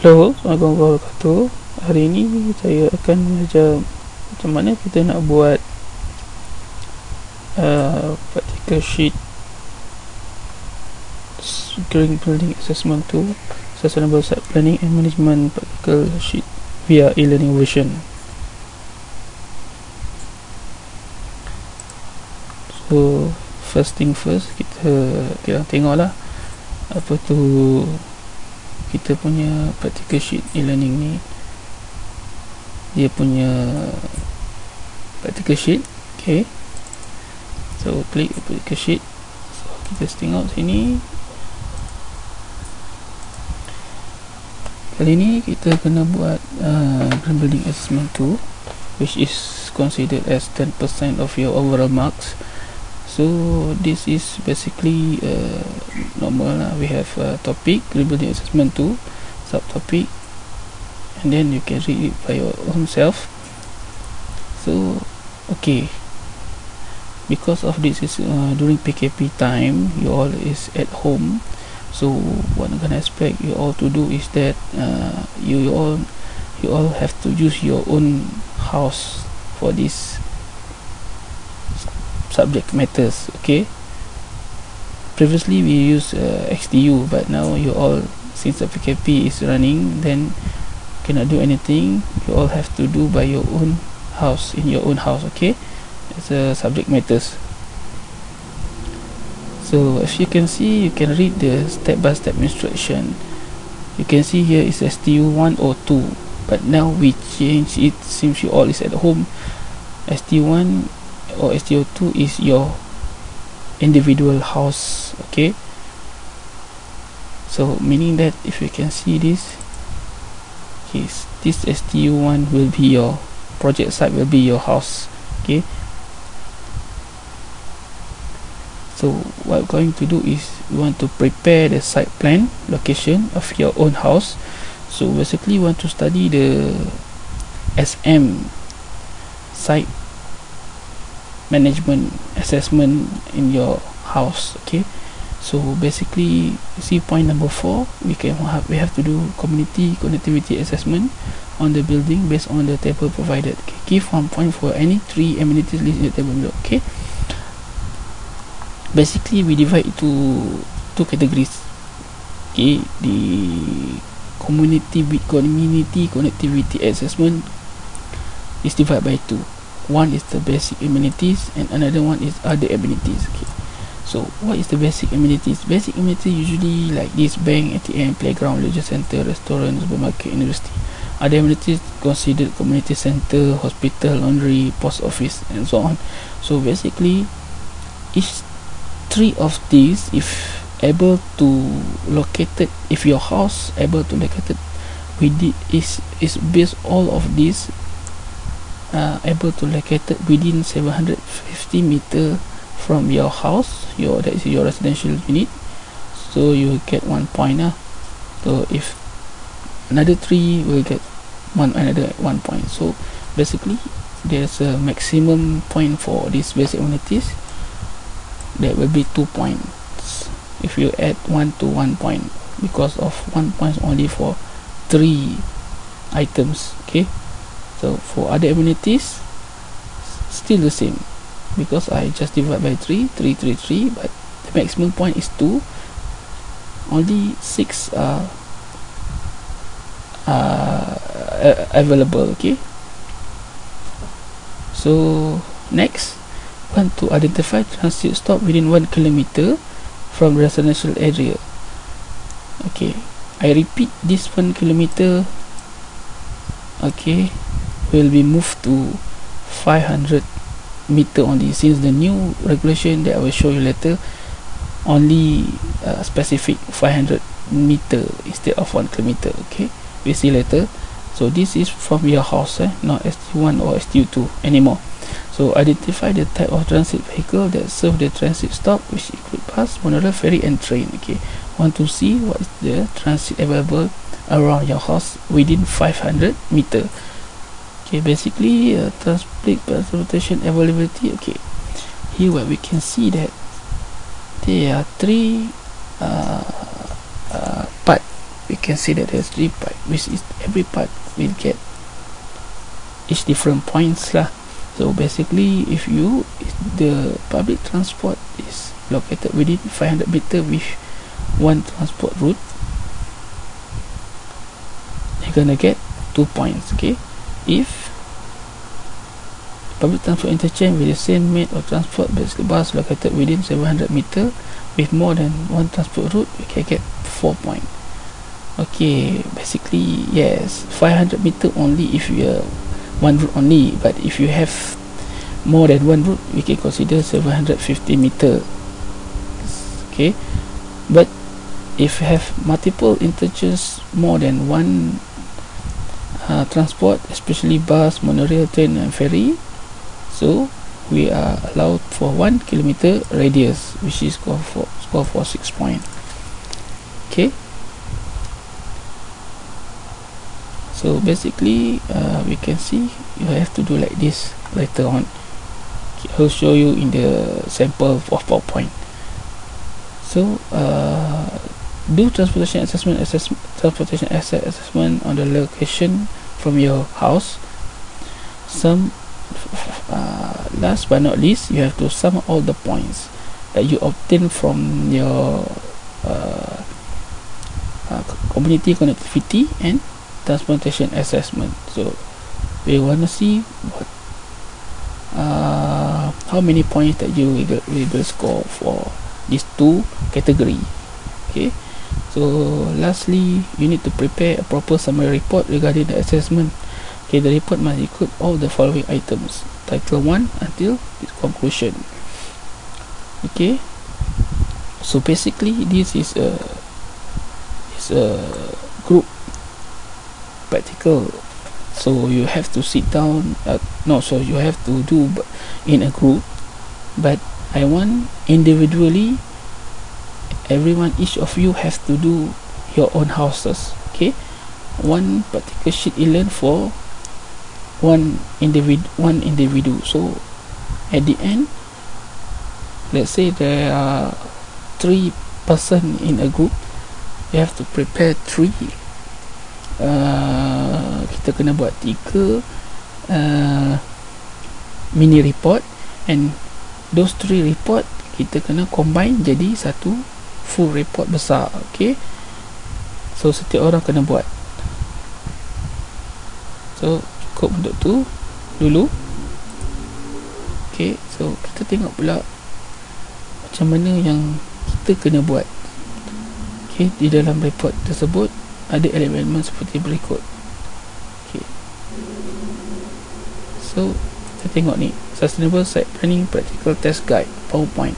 Hello, Assalamualaikum warahmatullahi wabarakatuh. Hari ini saya akan mengajar macam mana kita nak buat practical sheet Green Building Assessment 2 Sustainable Site Planning and Management practical sheet via e-learning version. So first thing first, kita tengoklah apa tu kita punya practical sheet e-learning ni. Dia punya practical sheet. Okay, so klik practical sheet. So kita tengok sini. Kali ni kita kena buat Green Building Assessment 2, which is considered as 10% of your overall marks. So this is basically normal lah. We have a topic, Green Building Assessment 2, subtopic, and then you can read it by your own self. So okay, because of this is during PKP time, you all is at home. So what I'm gonna expect you all to do is that you all have to use your own house for this subject matters. Okay, previously we use XDU, but now you all, since the PKP is running, then cannot do anything. You all have to do by your own house, in your own house. Okay, it's a subject matters. So as you can see, you can read the step-by-step instruction. You can see here is STU 1 or 2, but now we change it since you all is at home. STU 1 or STU 2 is your individual house. Okay, so meaning that if you can see this, yes, this STU 1 will be your project site, will be your house. Okay, so what we're going to do is we want to prepare the site plan location of your own house. So basically we want to study the SM, site management assessment in your house. Okay, so basically see point number 4, we have to do community connectivity assessment on the building based on the table provided. Okay, give 1 point for any 3 amenities listed in the table below. Okay, basically we divide into 2 categories. Okay, the community connectivity assessment is divided by 2. One is the basic amenities and another one is other amenities. Okay, so what is the basic amenities? Basic amenities usually like this: bank, ATM, playground, leisure center, restaurant, supermarket, university. Other amenities considered community center, hospital, laundry, post office, and so on. So basically each 3 of these, if able to located, if your house able to located within is based all of these able to located within 750 meter from your house, that is your residential unit, so you will get 1 point. So if another 3 will get another 1 point. So basically there's a maximum point for these basic amenities. That will be 2 points if you add 1 to 1 point, because of 1 point only for 3 items. Okay, so for other amenities still the same, because I just divide by 3, but the maximum point is 2. Only 6 are available. Okay, so next, want to identify transit stop within 1 kilometer from residential area. Okay, I repeat, this 1 kilometer, okay, will be moved to 500 meter only, since the new regulation that I will show you later only specific 500 meter instead of 1 kilometer. Okay, we see later. So this is from your house, not ST1 or ST2 anymore. So identify the type of transit vehicle that serve the transit stop, which include bus, monorail, ferry, and train. Okay, want to see what is the transit available around your house within 500 meter. Okay, basically public transportation availability. Okay, here where we can see that there are 3 part we can see that there's 3 part, which is every part will get each different points lah. So basically, if the public transport is located within 500 meter with one transport route, you're gonna get 2 points. Okay, if public transport interchange with the same mode of transport, basically bus located within 700 meter with more than one transport route, you can get 4 points. Okay, basically yes, 500 meter only if you are one route only, but if you have more than one route, we can consider 750 meter. Okay, but if you have multiple interchanges, more than one transport, especially bus, monorail, train and ferry, so we are allowed for 1 kilometer radius, which is score for 6 points. Okay, so basically we can see you have to do like this later on. I'll show you in the sample of PowerPoint. So do transportation assessment on the location from your house. Last but not least, you have to sum all the points that you obtain from your community connectivity and transportation assessment. So we want to see what how many points that you will score for these two category. Okay, so lastly, you need to prepare a proper summary report regarding the assessment. Okay, the report must include all the following items: title 1 until its conclusion. Okay, so basically this is a group practical, so you have to sit down so you have to do in a group, but I want individually, each of you has to do your own houses. Okay, one particular sheet you learn for one individual. So at the end, let's say there are 3 person in a group, you have to prepare 3 kita kena buat 3 mini report, and those 3 report kita kena combine jadi satu full report besar. Okay, so setiap orang kena buat. So cukup untuk tu dulu. Okay, so kita tengok pula macam mana yang kita kena buat. Okay, di dalam report tersebut ada elemen seperti berikut. Okay, so kita tengok ni, Sustainable Site Planning Practical Test Guide PowerPoint.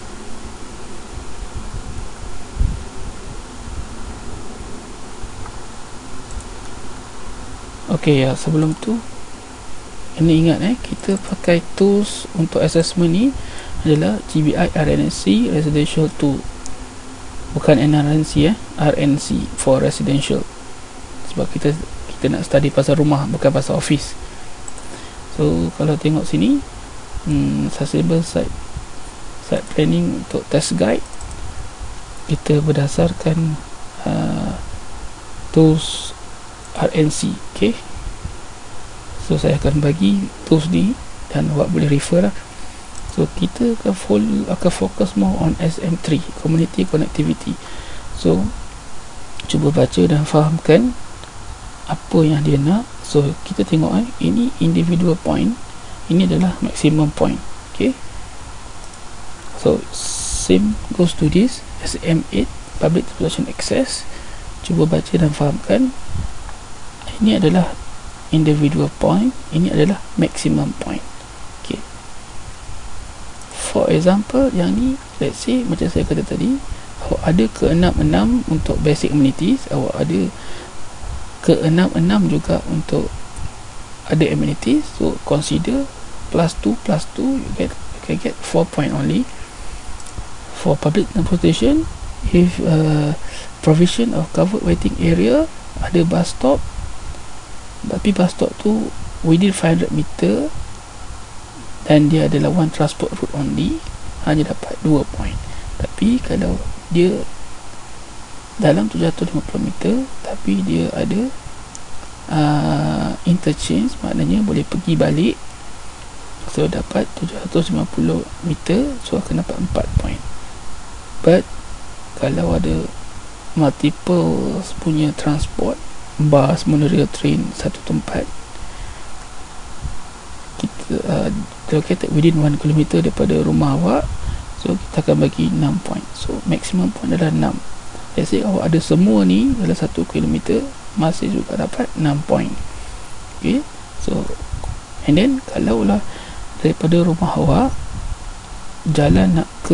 Okay, ya, sebelum tu ini ingat kita pakai tools untuk assessment ni adalah GBI RNC Residential Tool, bukan NRNC RNC for residential, sebab kita nak study pasal rumah, bukan pasal office. So kalau tengok sini, Sustainable Site Planning untuk test guide, kita berdasarkan tools RNC. Okay, so saya akan bagi tools ni dan awak boleh refer lah. So kita akan fokus more on SM3, Community Connectivity. So cuba baca dan fahamkan apa yang dia nak. So kita tengok ini individual point, ini adalah maximum point. Okay, so same goes to this SM8, Public Transportation Access. Cuba baca dan fahamkan, ini adalah individual point, ini adalah maximum point. Okay, for example yang ni, let's say macam saya kata tadi, awak ada ke-6 untuk basic amenities, awak ada ke-6 juga untuk ada amenities. So consider plus 2 you can get 4 point only. For public transportation, if provision of covered waiting area, ada bus stop, tapi bus stop tu within 500 meter dan dia adalah one transport route only, hanya dapat 2 point. Tapi kalau dia dalam 750 meter, tapi dia ada interchange, maknanya boleh pergi balik. So dapat 750 meter, so akan dapat 4 point. But kalau ada multiple punya transport, bus, monorail, train satu tempat, kita located within 1 km daripada rumah awak, so kita akan bagi 6 point. So maximum point adalah 6. Let's say awak ada semua ni dalam 1 km, masih juga dapat 6 point. Okay, so and then kalau lah daripada rumah awak jalan nak ke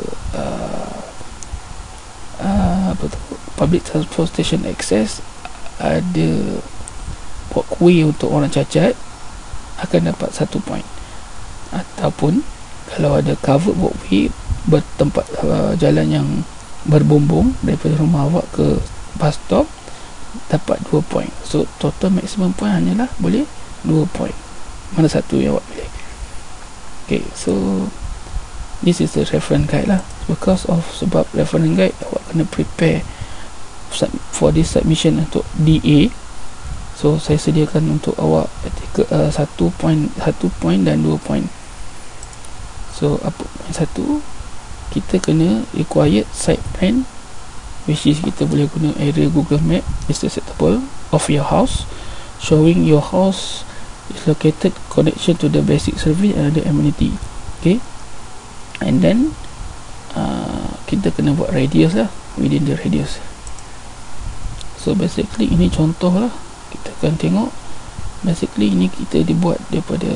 public transportation access, ada walkway untuk orang cacat, akan dapat 1 point. Ataupun kalau ada covered walkway bertempat jalan yang berbumbung daripada rumah awak ke bus stop, dapat 2 point. So total maximum point hanyalah boleh 2 point. Mana satu yang awak pilih? Okay, so this is the reference guide lah. Because of sebab reference guide, awak kena prepare for this submission untuk DA. So saya sediakan untuk awak 1 point dan 2 point. So apa point 1, kita kena required site plan, which is kita boleh guna area Google Map is acceptable of your house, showing your house is located connection to the basic service and other amenity. Okay, and then kita kena buat radius lah, within the radius. So basically ini contoh lah, kita akan tengok. Basically ini kita dibuat daripada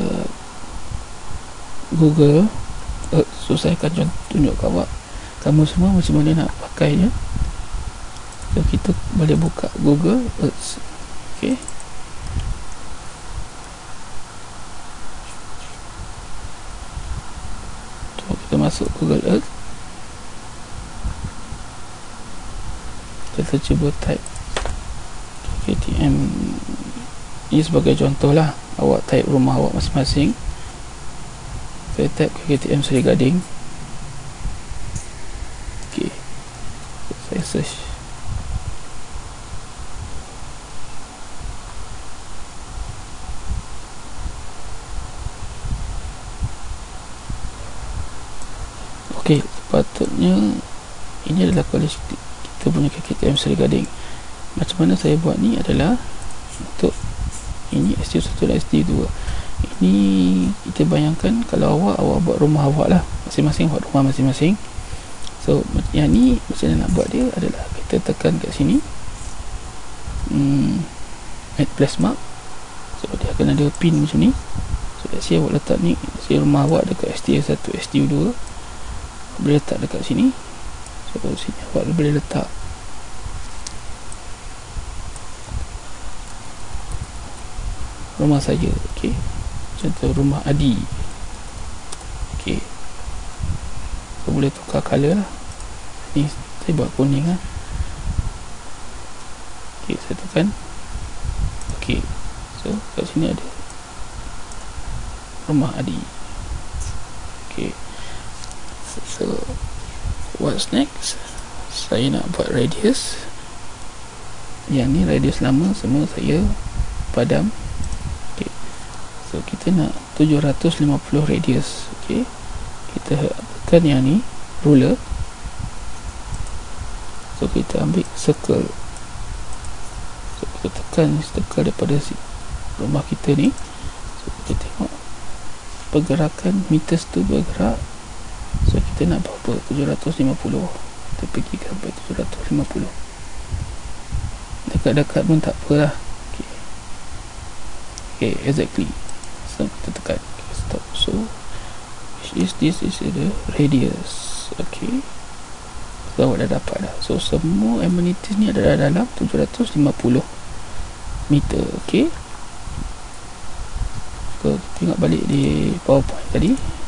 Google Earth. So saya akan tunjuk kat awak, kamu semua macam mana nak pakai je. So kita boleh buka Google Earth. Okay, so kita masuk Google Earth, kita cuba type KTM. Ini sebagai contoh lah, awak type rumah awak masing-masing. Saya type KTM Seri Gading. Okay, so saya search. Okay, sepatutnya ini adalah college kita punya KTM Seri Gading. Macam mana saya buat ni adalah untuk ini STU1 dan STU2. Ini kita bayangkan kalau awak buat rumah awak lah, masing-masing buat rumah masing-masing. So yang ni macam mana nak buat dia adalah kita tekan kat sini, add place mark. So dia akan ada pin macam ni. So let's say awak letak ni, let's say rumah awak dekat STU1, STU2, boleh letak dekat sini. So sini awak boleh letak rumah saya. Okay, contoh rumah Adi. Okay, so boleh tukar color lah. Ni saya buat kuning lah. Okay, saya tekan. Okay, so kat sini ada rumah Adi. Okay, so what's next? Saya nak buat radius. Yang ni radius lama, semua saya padam. Okay, so kita nak 750 radius. Okay, kita tekan yang ni, ruler. So kita ambil circle. So kita tekan circle daripada rumah kita ni. So kita tengok pergerakan meters tu bergerak. So kita nak berapa? 750. Kita pergi sampai 750. Dekat-dekat pun tak apalah. Okay, okay, exactly. So kita tekan, okay, stop. So this is the radius. Okay, so awak dah dapat dah. So semua amenities ni ada dalam 750 meter. Okay, so tengok balik di PowerPoint tadi.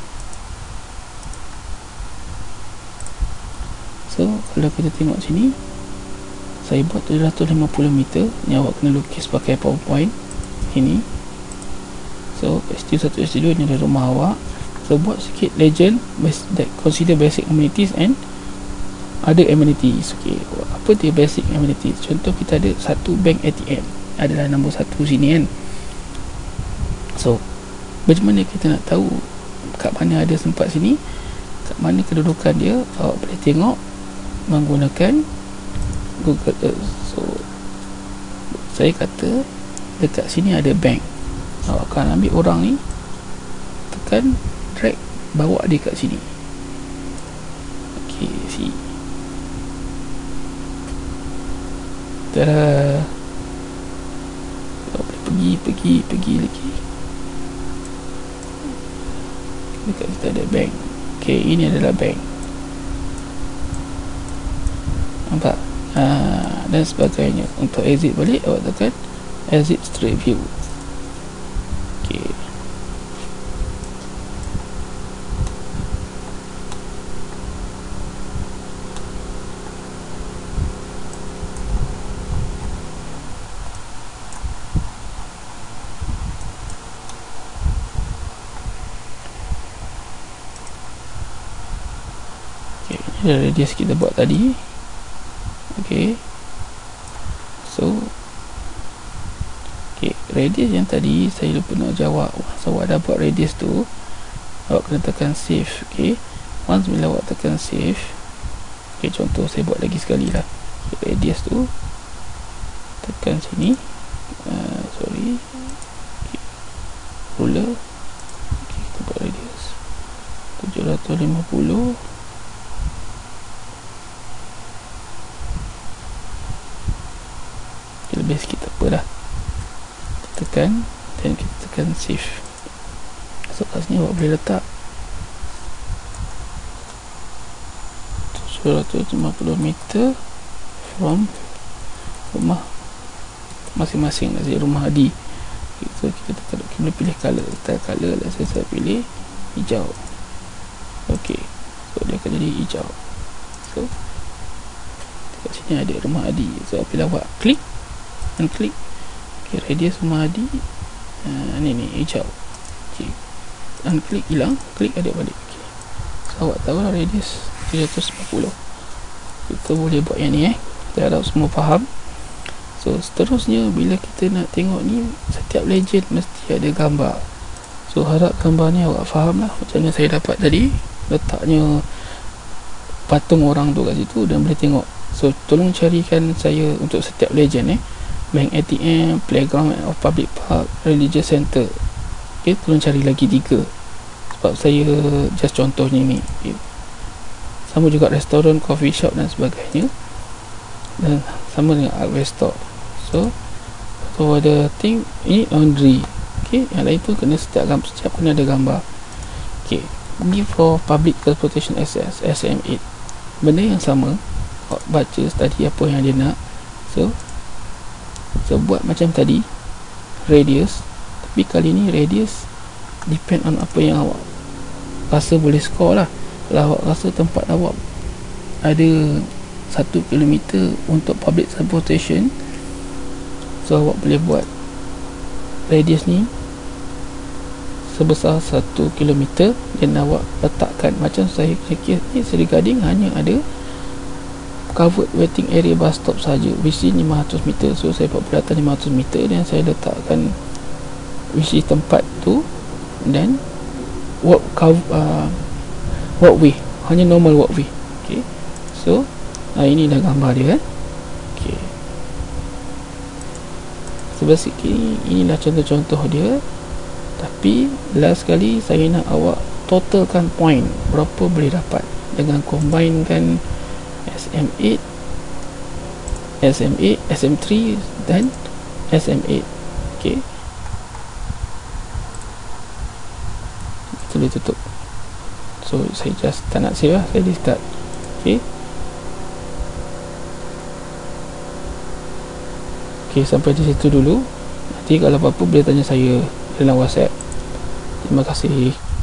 So kalau kita tengok sini, saya buat 750 meter. Ni awak kena lukis pakai PowerPoint ini. So STU1, STU2 ni adalah rumah awak. So buat sikit legend that consider basic amenities and ada amenities. Okay, apa dia basic amenities? Contoh kita ada satu bank ATM, adalah nombor 1 sini kan. So macam mana kita nak tahu kat mana ada tempat sini, kat mana kedudukan dia? Awak boleh tengok menggunakan Google Earth. So saya kata dekat sini ada bank, awak akan ambil orang ni, tekan drag, bawa dia kat sini. Okay, see. Tada. Awak boleh pergi lagi. Dekat kita ada bank. Okay, ini adalah bank. Nampak? Dan sebagainya. Untuk exit balik, awak tekan exit street view. Okay. Okay, ini adalah radius kita buat tadi. Okay, so okay, radius yang tadi saya lupa nak jawab. Once awak dah buat radius tu, awak kena tekan save. Okay, once bila awak tekan save, okay, contoh saya buat lagi sekali lah. Okay, radius tu tekan sini, sorry, okay, ruler. Okay, kita buat radius 750. Lebih sikit tak apa dah, kita tekan dan kita tekan save. So kat sini awak boleh letak 750 meter from rumah masing-masing. Dari rumah Adi. So kita tekan, kita boleh pilih colour. Kita colour lah, saya pilih hijau. Ok, so dia akan jadi hijau. So kat sini ada rumah Adi. So bila awak klik dan klik, okay, radius rumah Adi ni hijau. Okay, dan klik hilang, klik ada balik. Okay, so awak tahu lah radius 750. Kita boleh buat yang ni. Saya harap semua faham. So seterusnya, bila kita nak tengok ni, setiap legend mesti ada gambar. So harap gambar ni awak faham lah. Macam mana saya dapat tadi, letaknya patung orang tu kat situ dan boleh tengok. So tolong carikan saya untuk setiap legend bank ATM, playground of public park, religious center. Okay, tolong cari lagi 3 sebab saya just contohnya ni. Okay, sama juga restoran, coffee shop dan sebagainya, dan sama dengan hardware store. So ada thing ini laundry. Okay, yang lain pun kena setiap kena ada gambar. Okay, ni for public transportation access, SM8. Benda yang sama, awak baca tadi apa yang dia nak. So buat macam tadi, radius, tapi kali ni radius depend on apa yang awak rasa boleh score lah. Kalau awak rasa tempat awak ada 1 km untuk public transportation, so awak boleh buat radius ni sebesar 1 km dan awak letakkan macam saya kira ni. Seri Gading hanya ada covered waiting area bus stop saja, which is 500 meter. So saya buat bulatan 500 meter dan saya letakkan which is tempat tu, dan walkway, hanya normal walkway. Okay, so ini dah gambar dia. Okay, so basically inilah contoh-contoh dia. Tapi last sekali saya nak awak totalkan point berapa boleh dapat dengan combinekan SM8, SM3 dan SM8. Okay, kita boleh tutup. So saya just tak nak save lah, saya discard. Okay, sampai di situ dulu. Nanti kalau apa-apa boleh tanya saya dalam WhatsApp. Terima kasih.